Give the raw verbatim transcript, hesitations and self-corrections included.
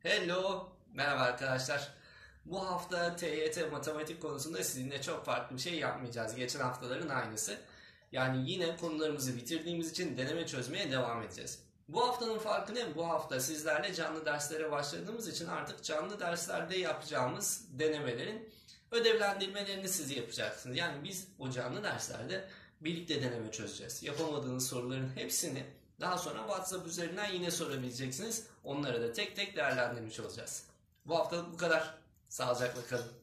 Hello, merhaba arkadaşlar. Bu hafta T Y T matematik konusunda sizinle çok farklı bir şey yapmayacağız. Geçen haftaların aynısı. Yani yine konularımızı bitirdiğimiz için deneme çözmeye devam edeceğiz. Bu haftanın farkı ne? Bu hafta sizlerle canlı derslere başladığımız için artık canlı derslerde yapacağımız denemelerin ödevlendirmelerini siz yapacaksınız. Yani biz o canlı derslerde birlikte deneme çözeceğiz. Yapamadığınız soruların hepsini daha sonra WhatsApp üzerinden yine sorabileceksiniz. Onları da tek tek değerlendirmiş olacağız. Bu haftalık bu kadar. Sağlıcakla kalın.